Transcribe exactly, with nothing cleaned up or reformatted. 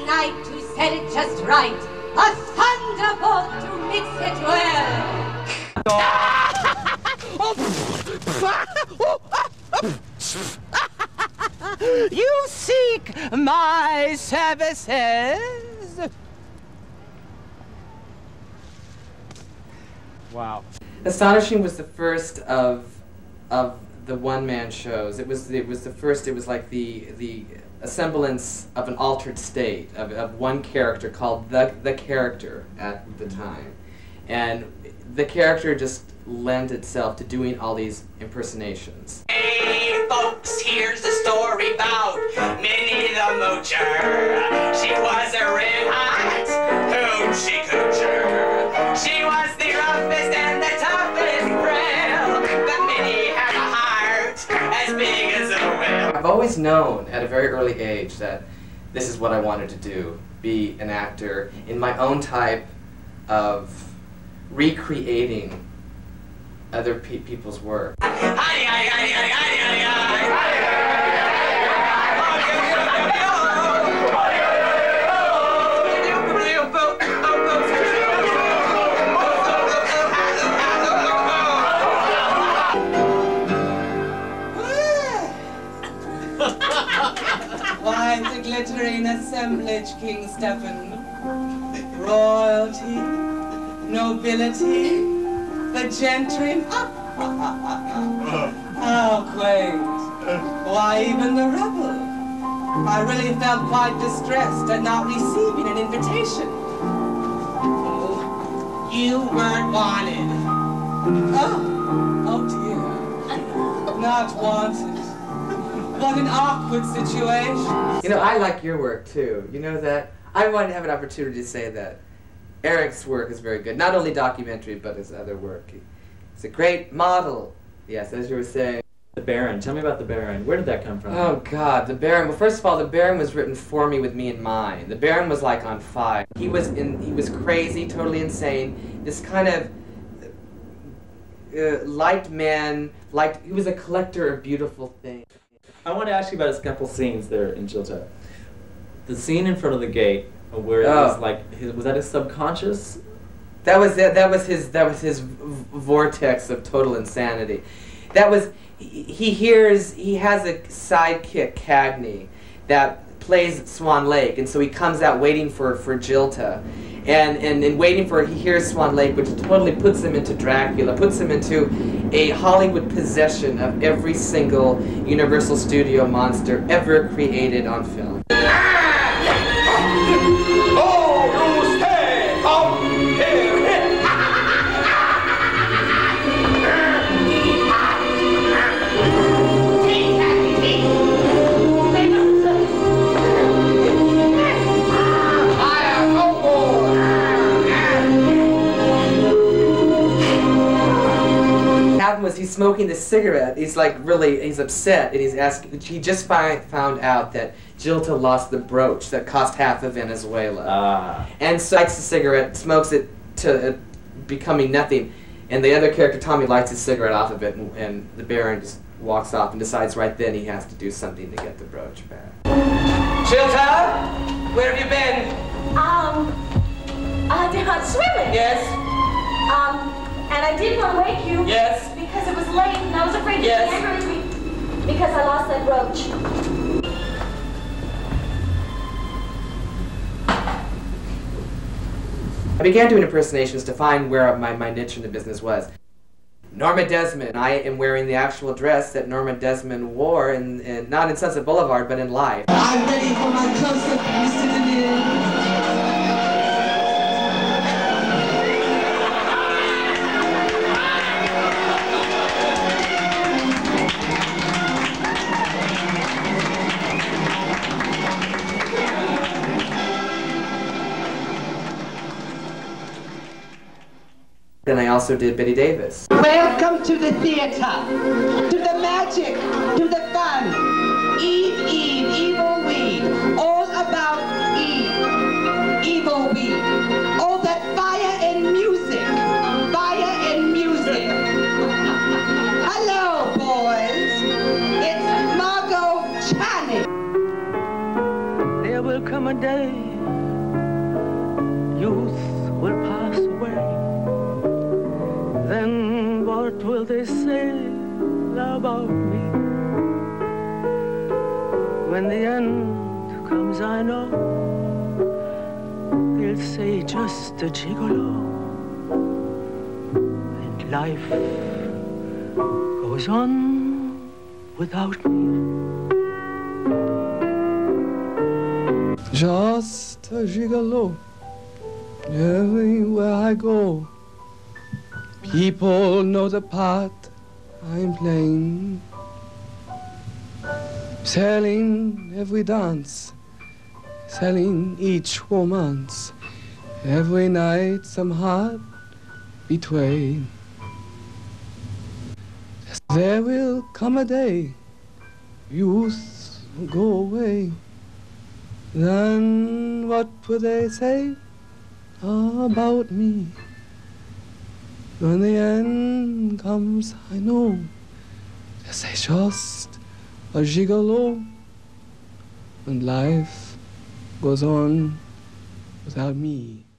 knight who said it just right, a thunderbolt to mix it well. You seek my services? Wow. Astonishing was the first of of the one-man shows. It was it was the first. It was like the the a semblance of an altered state of, of one character called the the character at the time, and the character just lent itself to doing all these impersonations. Hey folks, here's the story about Minnie the Moocher. She was a red hot hoochie coocher. She was the roughest and the toughest frail, but Minnie had a heart as big as a whale. I've always known at a very early age that this is what I wanted to do, be an actor in my own type of recreating other pe people's work. Why, the glittering assemblage, King Stephen. Royalty, nobility, the gentry. How quaint. Why, even the rebel. I really felt quite distressed at not receiving an invitation. Oh, you weren't wanted. Oh, oh dear. Not wanted. What an awkward situation. You know, I like your work too. You know that? I wanted to have an opportunity to say that. Eric's work is very good. Not only documentary, but his other work. He's a great model. Yes, as you were saying. The Baron. Tell me about The Baron. Where did that come from? Oh God, The Baron. Well, first of all, The Baron was written for me with me in mind. The Baron was like on fire. He was in. He was crazy, totally insane. This kind of uh, liked man. Liked. He was a collector of beautiful things. I want to ask you about a couple scenes there in Jilta. The scene in front of the gate, where it oh. was like, his, was that his subconscious? That was that. That was his. That was his vortex of total insanity. That was. He, he hears. He has a sidekick, Cagney, that plays Swan Lake, and so he comes out waiting for for Jilta, and and and waiting for. He hears Swan Lake, which totally puts him into Dracula, puts him into a Hollywood possession of every single Universal Studio monster ever created on film. Oh, you stay up here! Was he's smoking the cigarette. He's like really, he's upset, and he's asking. He just find, found out that Jilta lost the brooch that cost half of Venezuela, ah. and so lights the cigarette, smokes it to uh, becoming nothing, and the other character Tommy lights his cigarette off of it, and, and the Baron just walks off and decides right then he has to do something to get the brooch back. Jilta, where have you been? Um, uh, down out swimming. Yes. Um, and I didn't want to wake you. Yes. Because it was late, and I was afraid you'd Yes. be angry with me because I lost that brooch. I began doing impersonations to find where my, my niche in the business was. Norma Desmond. I am wearing the actual dress that Norma Desmond wore, in, in, not in Sunset Boulevard, but in life. I'm ready for my close-up, Mister DeMille. Then I also did Betty Davis. Welcome to the theater, to the magic, to the fun. Eve, Eve, evil weed, all about Eve. Evil weed, all that fire and music, fire and music. Hello, boys. It's Margot Channing. There will come a day, youth will pass away. Then what will they say about me? When the end comes, I know they'll say just a gigolo, and life goes on without me. Just a gigolo, everywhere I go. People know the part I'm playing. Selling every dance, selling each romance. Every night some heart betrayed. There will come a day, youth will go away. Then what will they say about me? When the end comes, I know they say just a gigolo, and life goes on without me.